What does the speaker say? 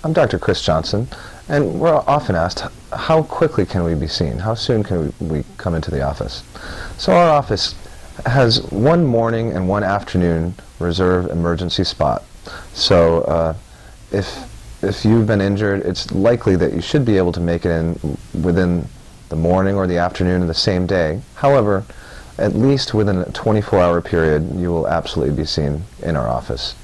I'm Dr. Chris Johnson, and we're often asked, how quickly can we be seen? How soon can we come into the office? So our office has one morning and one afternoon reserved emergency spot. So if you've been injured, it's likely that you should be able to make it in within the morning or the afternoon of the same day. However, at least within a 24-hour period, you will absolutely be seen in our office.